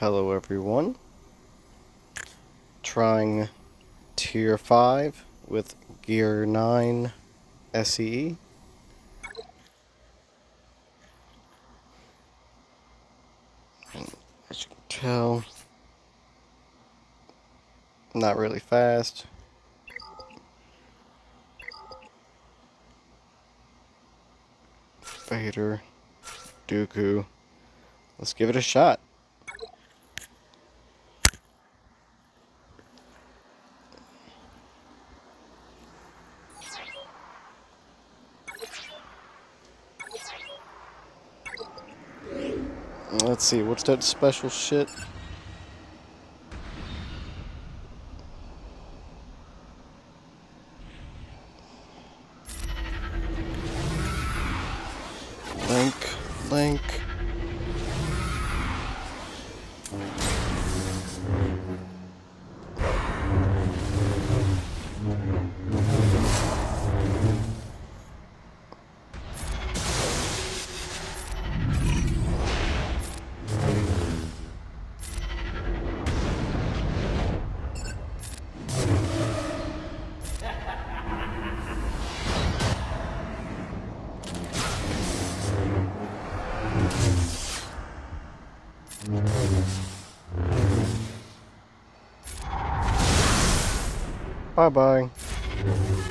Hello everyone. Trying Tier 5 with Gear 9 SE. And as you can tell, not really fast. Vader, Dooku. Let's give it a shot. Let's see, what's that special shit? Link. Bye-bye.